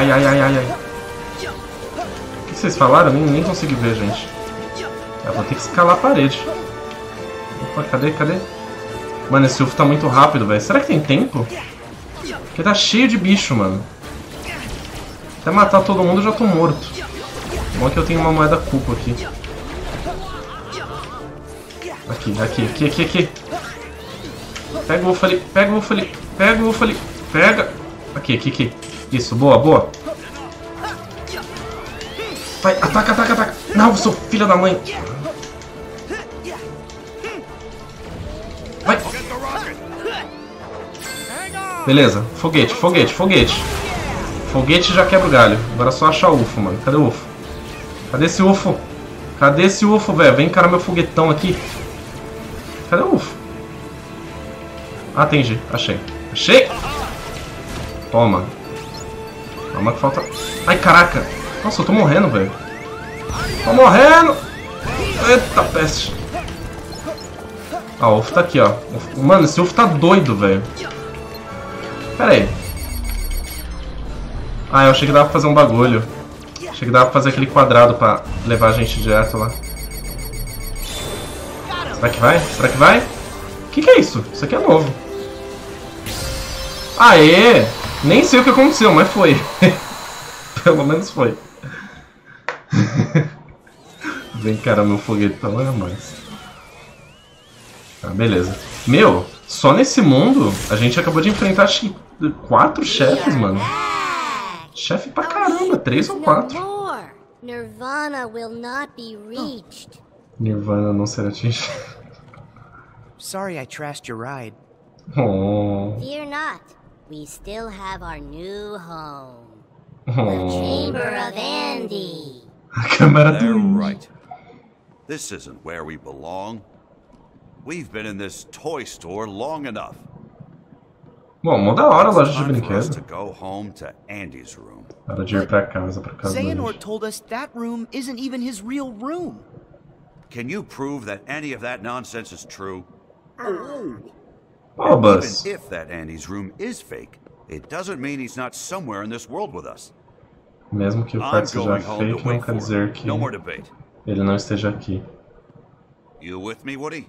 O que vocês falaram? Nem consegui ver, gente. Eu vou ter que escalar a parede. Opa, cadê? Mano, esse UFO tá muito rápido, velho. Será que tem tempo? Porque tá cheio de bicho, mano. Até matar todo mundo eu já tô morto. Bom que eu tenho uma moeda cupo aqui. Aqui. Pega o UFO ali. Pega. Aqui. Isso, boa. Vai, ataca. Não, seu filho da mãe. Vai. Beleza, foguete. Foguete já quebra o galho. Agora é só achar o UFO, mano. Cadê o UFO? Cadê esse UFO, velho? Vem encarar meu foguetão aqui. Cadê o UFO? Ah, entendi. Achei. Toma. Calma que falta... Ai, caraca. Nossa, eu tô morrendo, velho. Tô morrendo. Eita, peste. Ah, o UFO tá aqui, ó. Mano, esse UFO tá doido, velho. Pera aí. Ah, eu achei que dava pra fazer um bagulho. Achei que dava pra fazer aquele quadrado pra levar a gente direto lá. Será que vai? O que é isso? Isso aqui é novo. Aê! Nem sei o que aconteceu, mas foi. Pelo menos foi. Vem, cara, meu foguetão é mais. Tá, beleza. Meu, só nesse mundo a gente acabou de enfrentar acho que 4 chefes, mano. Chefe pra caramba, 3 ou 4. Nirvana will not be reached. Nirvana não será atingido. Sorry I trashed your ride. Oh. Fear not. We still have our new home. Oh. The Chamber of Andy. A câmera They're do... right. This isn't where we belong. We've been in this toy store long enough. Bom, mó da hora a loja de Time for us to brinquedo. go home to Andy's room. Hora de ir pra casa do Xehanort Andy. told us that room isn't even his real room. Can you prove that any of that nonsense is true? Oh, Buzz. Even if that Andy's room is fake, it doesn't mean he's not somewhere in this world with us. Mesmo que o I'm quarto seja going home to fake, não wait quer for dizer him. que No more debate. ele não esteja aqui. You with me, Woody?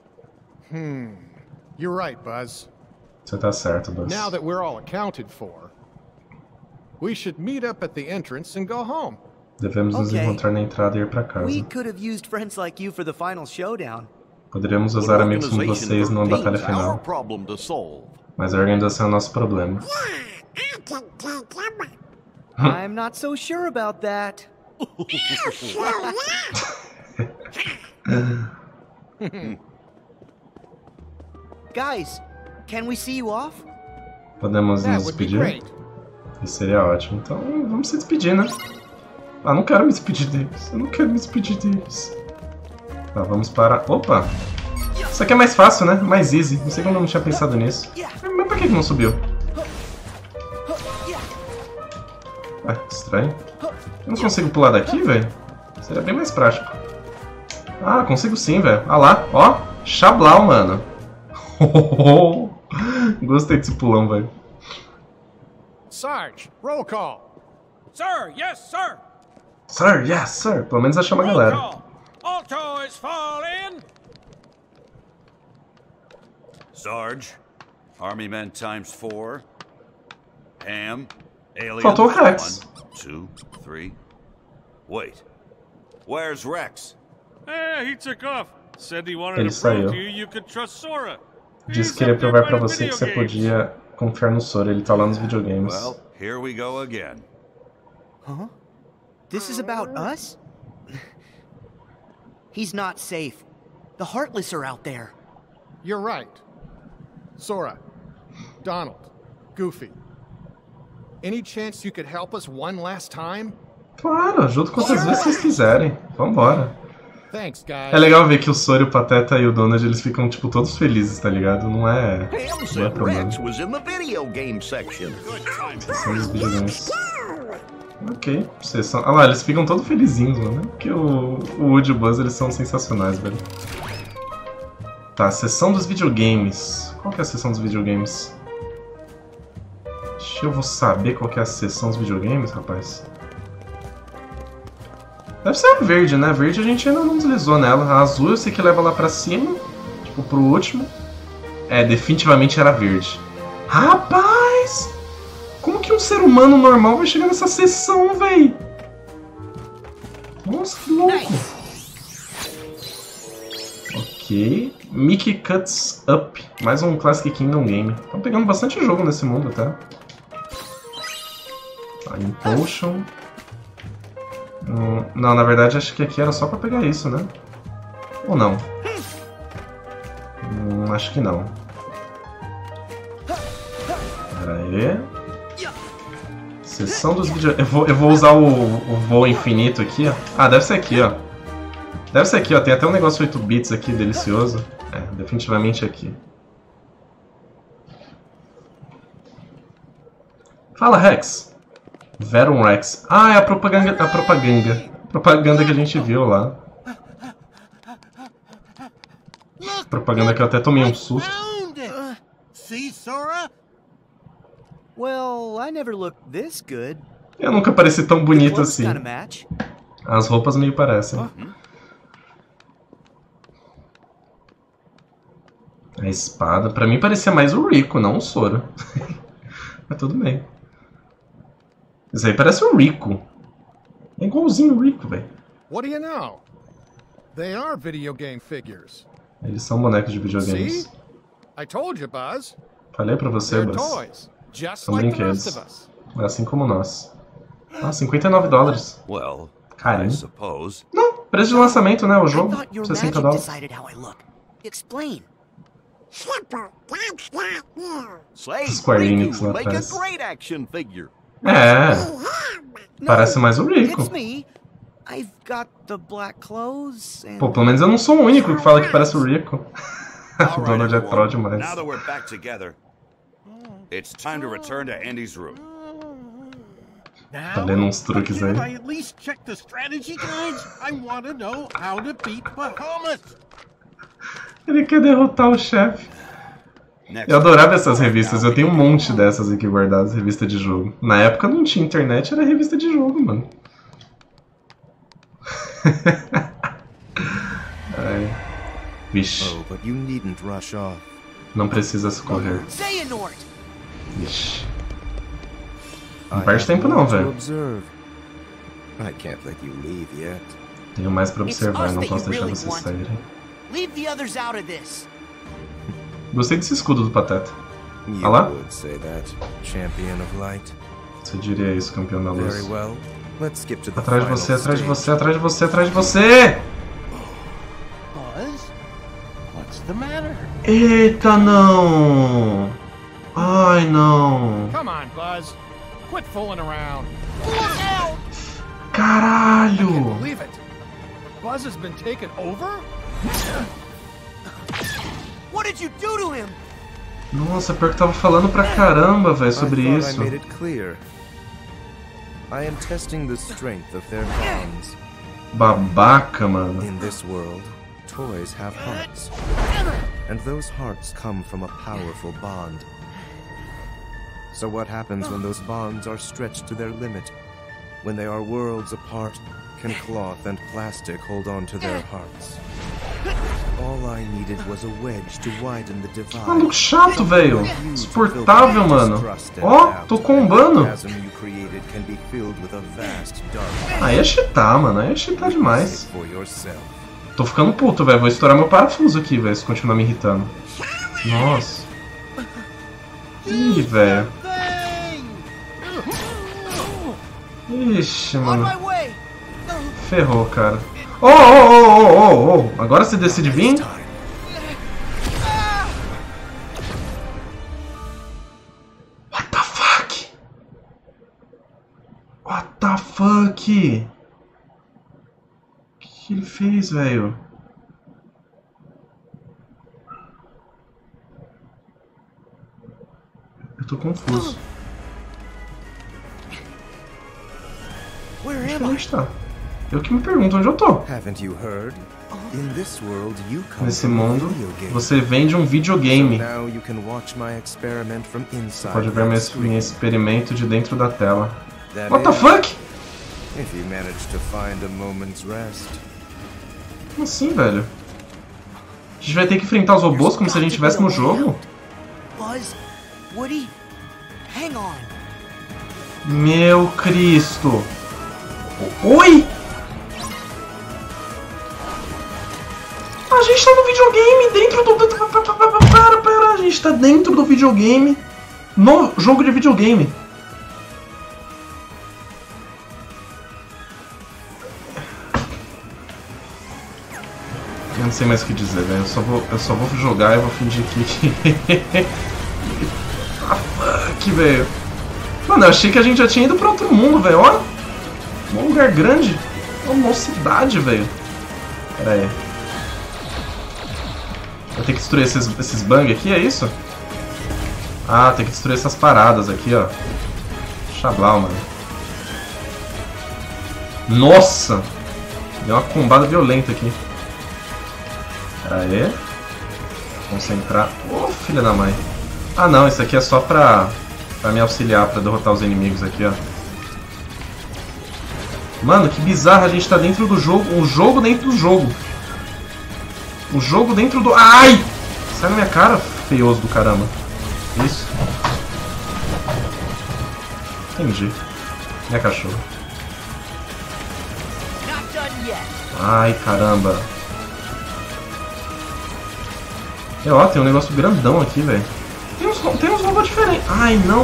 You're right, Buzz. Você tá certo, Buzz. Now that we're all accounted for, we should meet up at the entrance and go home. Devemos nos Ok. encontrar na entrada e ir pra casa. We could have used friends like you for the final showdown. Poderíamos usar amigos como vocês na batalha our final. problem to solve. Mas a organização é o nosso problema. I can take him. I'm not so sure about that. Guys, can we see you off? Podemos That nos would be despedir? great. Isso seria ótimo. Então vamos se despedir, né? Ah, não quero me despedir deles. Eu não quero me despedir deles. Tá, vamos para... Opa! Isso aqui é mais fácil, né? Mais easy. Não sei como eu não tinha pensado nisso. Mas por que não subiu? Ah, estranho. Eu não consigo pular daqui, velho? Seria bem mais prático. Ah, consigo sim, velho. Ah lá, ó. Xablau, mano. Gostei desse pulão, velho. Sarge, roll call. Sir, yes, sir. Sir, yes, sir. Pelo menos achamos a Roll galera. call. Alto is fall in. Sarge, Army men times 4. Ham, aliens. Faltou o Rex. 1, 2, 3. Wait, where's Rex? He took off. Said he wanted Ele to prove saiu. to you could trust Sora. Disse que queria provar pra você que você podia confiar no Sora. Ele tá lá nos videogames. Well, here we go again. Huh? This is about us? He's not safe. The Heartless are out there. You're right. Sora, Donald, Goofy. Any chance you could help us one last time? Claro, ajudo quantas vezes vocês quiserem. Vambora. Thanks, guys. É legal ver que o Sora, o Pateta e o Donald, eles ficam, tipo, todos felizes, tá ligado? Não é problema. Rex was in the video game section. Sessão dos videogames. Ok, sessão... Ah lá, eles ficam todos felizinhos, mano. Porque o Woody e o Buzz, eles são sensacionais, velho. Tá, sessão dos videogames. Qual que é a sessão dos videogames? Deixa eu vou saber qual que é a sessão dos videogames, rapaz. Deve ser a verde, né? A verde a gente ainda não deslizou nela. A azul eu sei que leva lá pra cima. Tipo, pro último. É, definitivamente era a verde. Rapaz! Como que um ser humano normal vai chegar nessa sessão, véi? Nossa, que louco! Ok. Mickey Cuts Up. Mais um Classic Kingdom game. Estão pegando bastante jogo nesse mundo, tá? Tá, Impulsion. Não, na verdade acho que aqui era só pra pegar isso, né? Ou não? Acho que não. Pera aí. Sessão dos vídeos. Eu vou usar o voo infinito aqui, ó. Ah, deve ser aqui, ó. Deve ser aqui, ó. Tem até um negócio 8 bits aqui, delicioso. É, definitivamente aqui. Fala, Rex. Verum Rex. Ah, é a propaganda. Propaganda que a gente viu lá. Propaganda que eu até tomei um susto. See, Sora? Well, I never looked this good. Eu nunca pareci tão bonito assim. As roupas meio parecem. A espada, pra mim parecia mais o Rico, não o Sora. Mas tudo bem. Isso aí parece o Rico. É igualzinho o Rico, velho. What do you know? They are video game figures. Eles são bonecos de videogames. See? I told you, Buzz. Falei pra você, They're Buzz. toys, just São like the rest brinquedos. of us. Assim como nós. Ah, $59. Well, Caramba. I suppose. Não, preço de lançamento, né? O jogo, I thought your $60. magic decided how I look. Explain. Simple, that's not you. Say, Square Enix Riku lá would make a atrás. great action figure. É, No, parece mais o Rico. It's me. I've got the black clothes and... Pô, pelo menos eu não sou o único que fala que parece o Rico. All O right, Donald é everyone. troll demais. Now that we're back together, it's time to return to Andy's room. Tá lendo uns truques aí. Can't I at least check the strategy guides? I want to know how to beat Bahamut. Ele quer derrotar o chefe. Next Eu adorava essas revistas, eu tenho um monte dessas aqui guardadas, revista de jogo. Na época não tinha internet, era revista de jogo, mano. Ai. Vixe, Oh, but you needn't rush off. não precisa se correr. Xehanort! Vixe. Não perde tempo não, velho. I can't let you leave yet. Tenho mais pra observar, It's us não that posso you deixar really vocês want. saírem. Leave the others out of this. Gostei desse escudo do Pateta. You Olha lá. would say that, champion of light. Você diria isso, campeão da luz. Very well. Let's skip to the Atrás de final você, atrás de stage. você, atrás de você, atrás de você! Buzz? What's the matter? Eita, não! Ai, não! Come on, Buzz. Quit fooling around. Look out! I Caralho! can't believe it. Buzz has been taken over? What did you do to him? Nossa, pior que tava falando pra caramba, velho, sobre I thought isso. I made it clear. I am testing the strength of their bonds. Babaca, mano. In this world, toys have hearts. And those hearts come from a powerful bond. So what happens when those bonds are stretched to their limit? When they are worlds apart, can cloth and plastic hold on to their hearts? All I needed was a wedge to widen the divide. Maluco chato, velho. Insuportável, mano. Ó, tô combando. Aí é cheatar, mano. Aí é cheatar demais. Tô ficando puto, velho. Vou estourar meu parafuso aqui, velho, se continuar me irritando. Nossa. Ih, velho. Ixi, mano. Ferrou, cara. Oh. Agora você decide vir? What the fuck? What the fuck? O que ele fez, velho? Eu tô confuso. Onde tá? Eu que me pergunto onde eu tô. Nesse mundo, você vende um videogame. Você pode ver meu experimento de dentro da tela. What the fuck? Como assim, velho? A gente vai ter que enfrentar os robôs como se a gente estivesse no jogo? Buzz, Woody, hang on. Meu Cristo. Oi? A gente tá no videogame, dentro do... Pera, a gente tá dentro do videogame, no jogo de videogame. Eu não sei mais o que dizer, velho. Eu só vou jogar e vou fingir que... Ah, fuck, velho. Mano, eu achei que a gente já tinha ido pra outro mundo, velho. Olha. Um lugar grande. Uma cidade, velho. Pera aí. Vou ter que destruir esses bang aqui, é isso? Ah, tem que destruir essas paradas aqui, ó. Xablau, mano. Nossa! Deu uma combada violenta aqui. Pera aí. Concentrar. Ô, filha da mãe. Ah, não, isso aqui é só pra me auxiliar, pra derrotar os inimigos aqui, ó. Mano, que bizarro, a gente tá dentro do jogo. O jogo dentro do jogo. O jogo dentro do... Ai! Sai na minha cara, feioso do caramba. Isso. Entendi. Minha cachorra. Ai, caramba. E, ó, tem um negócio grandão aqui, velho. Tem uns robôs diferentes. Ai, não.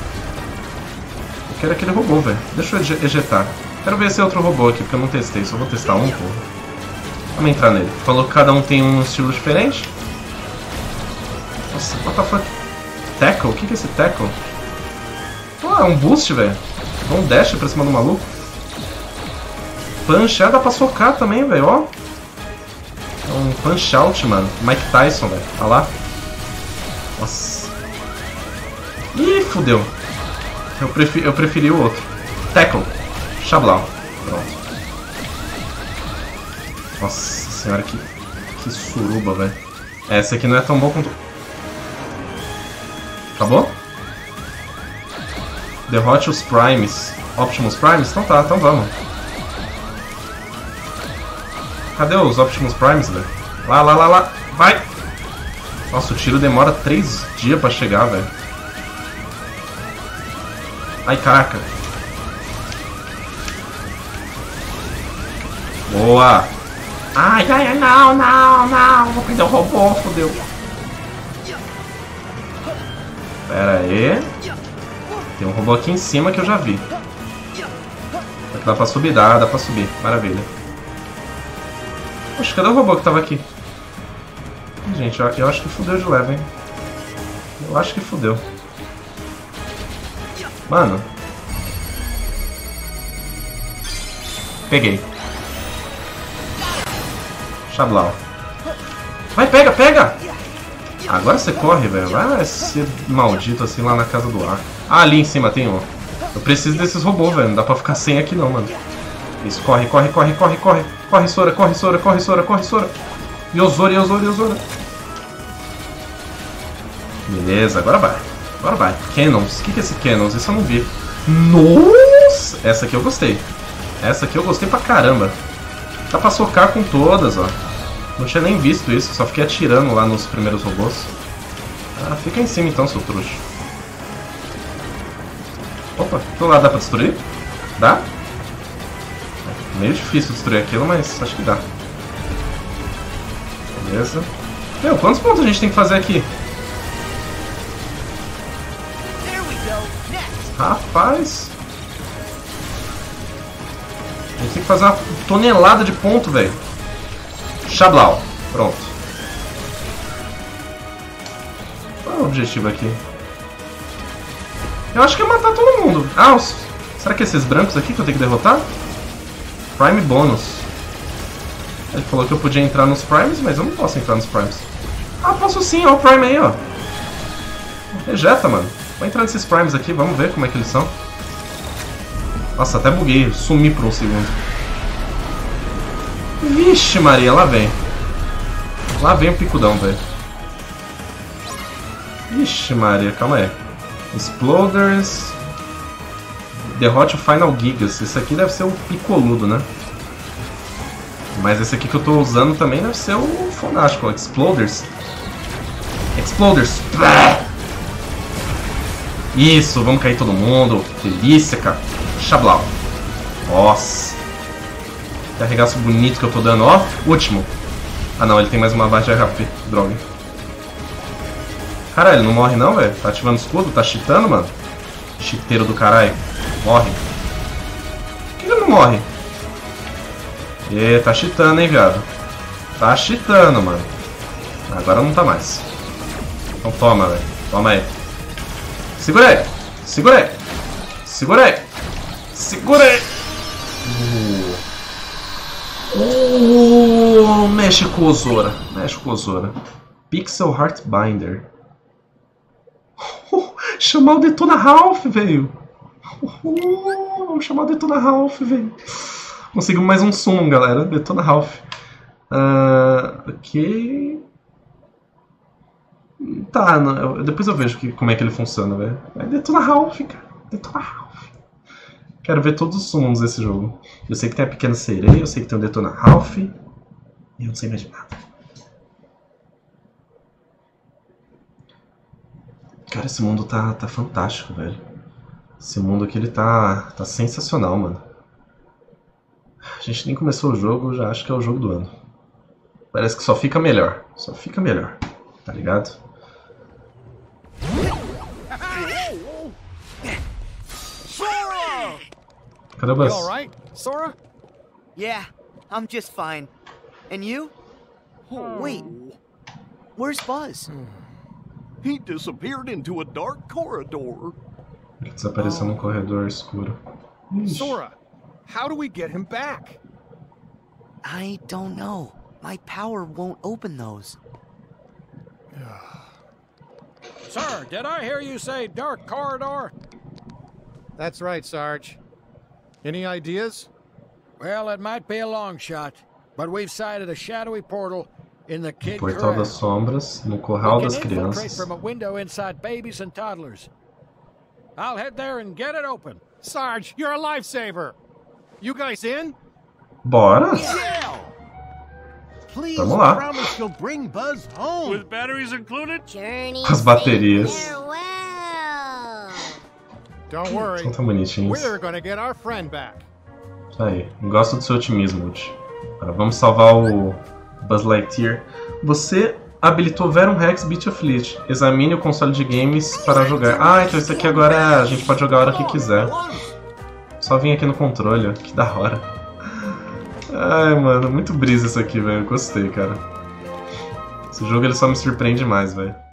Eu quero aquele robô, velho. Deixa eu ejetar. Quero ver esse outro robô aqui, porque eu não testei. Só vou testar um, porra. Vamos entrar nele. Falou que cada um tem um estilo diferente. Nossa, what the fuck? Tackle? O que é esse tackle? Ah, é um boost, velho. Dá um dash pra cima do maluco. Punch, dá pra socar também, velho, ó. É um punch out, mano. Mike Tyson, velho. Olha lá. Nossa. Ih, fudeu. Eu preferi o outro. Tackle. Xablau. Pronto. Nossa senhora, que suruba, velho. Essa aqui não é tão boa quanto... Acabou? Derrote os Primes. Optimus Primes? Então tá, então vamos. Cadê os Optimus Primes, velho? Lá. Vai! Nossa, o tiro demora 3 dias pra chegar, velho. Ai, caraca. Boa! Ai, não! Vou perder o robô, fodeu. Pera aí. Tem um robô aqui em cima que eu já vi. Aqui dá pra subir, dá pra subir. Maravilha. Poxa, cadê o robô que tava aqui? Gente, eu acho que fudeu de leve, hein? Eu acho que fudeu. Mano. Peguei. Xablau. Vai, pega! Agora você corre, velho. Vai ser maldito assim lá na casa do ar. Ah, ali em cima tem um. Eu preciso desses robôs, velho. Não dá pra ficar sem aqui não, mano. Isso, corre. Corre, Sora. Yozora. Beleza, agora vai. Cannons. O que é esse Cannons? Isso eu não vi. Nossa! Essa aqui eu gostei. Essa aqui eu gostei pra caramba. Dá pra socar com todas, ó. Não tinha nem visto isso, só fiquei atirando lá nos primeiros robôs. Ah, fica em cima então, seu trouxa. Opa, do lado dá pra destruir? Dá? É meio difícil destruir aquilo, mas acho que dá. Beleza. Meu, quantos pontos a gente tem que fazer aqui? Rapaz! A gente tem que fazer uma tonelada de ponto, velho. Xablau. Pronto. Qual é o objetivo aqui? Eu acho que é matar todo mundo. Ah, será que é esses brancos aqui que eu tenho que derrotar? Prime bônus. Ele falou que eu podia entrar nos primes, mas eu não posso entrar nos primes. Ah, posso sim, ó o prime aí, ó. Rejeta, mano. Vou entrar nesses primes aqui, vamos ver como é que eles são. Nossa, até buguei, sumi por um segundo. Vixe Maria, lá vem. Lá vem o picudão, velho. Vixe Maria, calma aí. Exploders. Derrote o Final Gigas. Esse aqui deve ser o picoludo, né? Mas esse aqui que eu tô usando também deve ser o fonástico. Exploders. Exploders. Isso, vamos cair todo mundo. Delícia, cara. Xablau. Nossa. Carregaço bonito que eu tô dando. Ó, último. Ah não, ele tem mais uma barra de HP. Droga. Caralho, ele não morre não, velho? Tá ativando escudo? Tá cheatando, mano? Cheateiro do caralho. Morre. Por que ele não morre? Tá cheatando, hein, viado. Tá cheatando, mano. Agora não tá mais. Então toma, velho. Toma aí. Segura aí. Segura aí. Segura aí. Segura aí. Mexe com o Zora. Mexe com o Zora. Pixel Heartbinder. Chamar o Detona Ralph, velho. Vamos chamar o Detona Ralph, velho. Conseguimos mais um summon, galera. Detona Ralph. Ok. Tá, depois eu vejo como é que ele funciona, velho. Detona Ralph, cara. Detona Ralph. Quero ver todos os summons desse jogo. Eu sei que tem a Pequena Sereia, eu sei que tem o Detona Ralph. E eu não sei mais de nada. Cara, esse mundo tá fantástico, velho. Esse mundo aqui, ele tá sensacional, mano. A gente nem começou o jogo, já acho que é o jogo do ano. Parece que só fica melhor. Só fica melhor. Tá ligado? Cadê o Buzz? You all right, Sora? Yeah, I'm just fine. And you? Oh, wait. Where's Buzz? He disappeared into a dark corridor. Ele desapareceu num corredor escuro. Sora, how do we get him back? I don't know. My power won't open those. Sir, did I hear you say dark corridor? That's right, Sarge. Any ideas? Well, it might be a long shot, but we've sighted a shadowy portal in the Kid Portal das Sombras, no Corral das Crianças. From a window inside babies and toddlers. I'll head there and get it open. Sarge, you're a lifesaver. You guys in? Bora. Yeah. Please Vamos lá. promise you'll bring Buzz home. With batteries included? As baterias. Don't worry. São tão bonitinhos. We're gonna get our friend back. Aí, gosto do seu otimismo, Woody. Agora vamos salvar o Buzz Lightyear. Você habilitou Verum Rex Beat of Fleet. Examine o console de games para jogar. Ah, então isso aqui agora a gente pode jogar a hora que quiser. Só vim aqui no controle, ó. Que da hora. Ai, mano, muito brisa isso aqui, velho. Gostei, cara. Esse jogo ele só me surpreende mais, velho.